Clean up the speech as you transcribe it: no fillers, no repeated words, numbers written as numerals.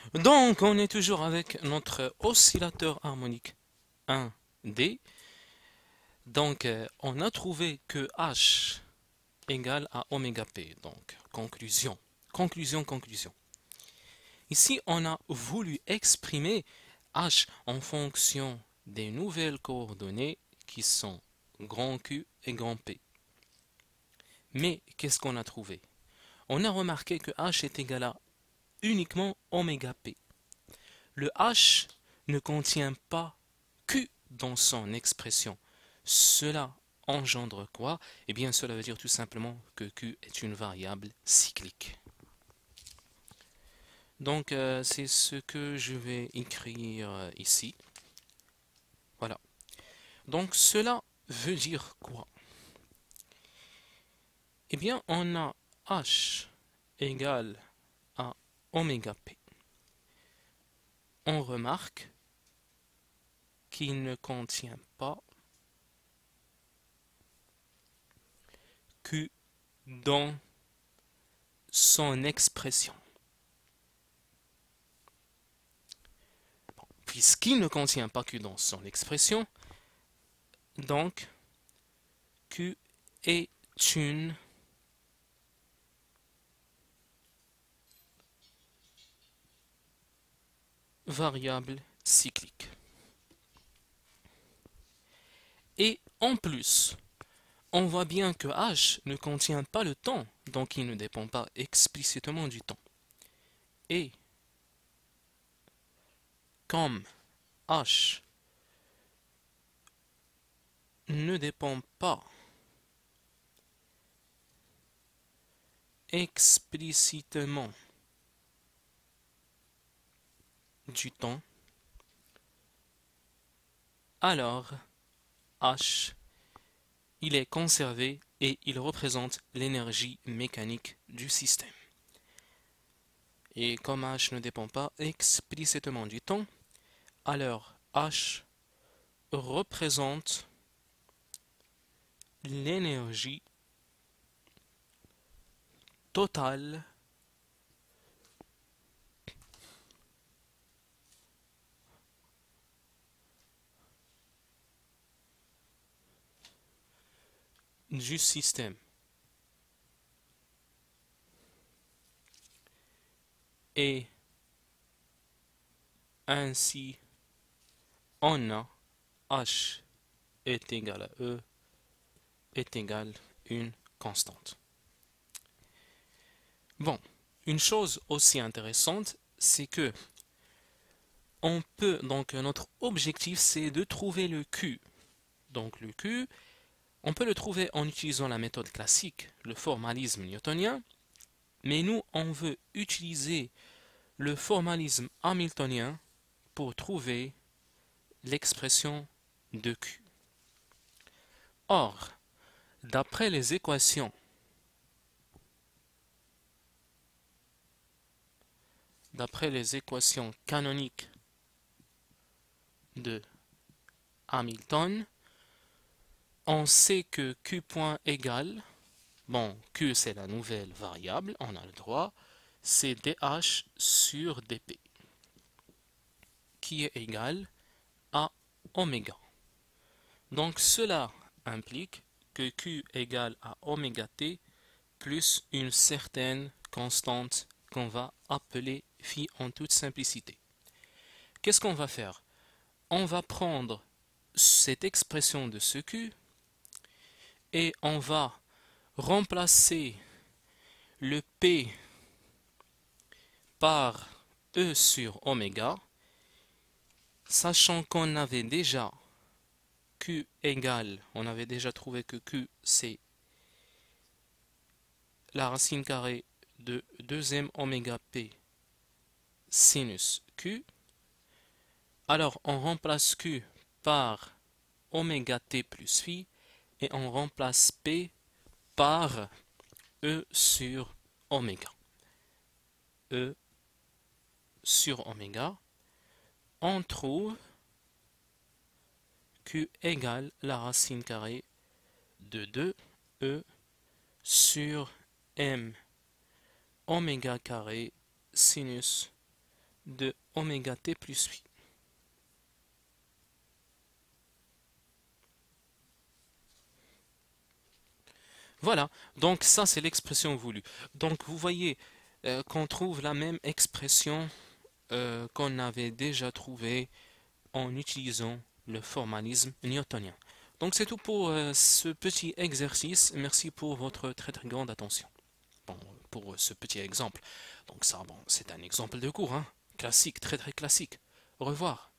Donc, on est toujours avec notre oscillateur harmonique 1D. Donc, on a trouvé que H égale à oméga P. Donc, conclusion. Conclusion. Ici, on a voulu exprimer H en fonction des nouvelles coordonnées qui sont grand Q et grand P. Mais qu'est-ce qu'on a trouvé? On a remarqué que H est égal à uniquement oméga P. Le H ne contient pas Q dans son expression. Cela engendre quoi? Eh bien, cela veut dire tout simplement que Q est une variable cyclique. Donc, c'est ce que je vais écrire ici. Voilà. Donc, cela veut dire quoi? Eh bien, on a H égale à oméga P. On remarque qu'il ne contient pas Q dans son expression. Puisqu'il ne contient pas Q dans son expression, donc Q est une variable cyclique. Et en plus, on voit bien que H ne contient pas le temps, donc il ne dépend pas explicitement du temps. Et comme H ne dépend pas explicitement du temps, alors H, il est conservé et il représente l'énergie mécanique du système. Et comme H ne dépend pas explicitement du temps, alors H représente l'énergie totale du système. Et ainsi, on a H est égal à E est égal à une constante. Bon, une chose aussi intéressante, c'est que on peut, donc notre objectif c'est de trouver le Q. Donc le Q, on peut le trouver en utilisant la méthode classique, le formalisme newtonien, mais nous on veut utiliser le formalisme hamiltonien pour trouver l'expression de Q. Or, d'après les équations canoniques de Hamilton, on sait que Q point égale, bon, Q c'est la nouvelle variable, on a le droit, c'est dH sur dP, qui est égal à oméga. Donc cela implique que Q égale à oméga t plus une certaine constante qu'on va appeler phi en toute simplicité. Qu'est-ce qu'on va faire? On va prendre cette expression de ce Q et on va remplacer le P par E sur oméga, sachant qu'on avait déjà Q égale, on avait déjà trouvé que Q c'est la racine carrée de 2m oméga P sinus Q. Alors on remplace Q par oméga t plus phi et on remplace P par E sur oméga. E sur oméga, on trouve Q égale la racine carrée de 2E sur M oméga carré sinus de oméga t plus phi. Voilà, donc ça c'est l'expression voulue. Donc vous voyez qu'on trouve la même expression qu'on avait déjà trouvée en utilisant le formalisme newtonien. Donc c'est tout pour ce petit exercice. Merci pour votre très très grande attention. Bon, pour ce petit exemple. Donc ça, bon, c'est un exemple de cours, hein. Classique, très très classique. Au revoir.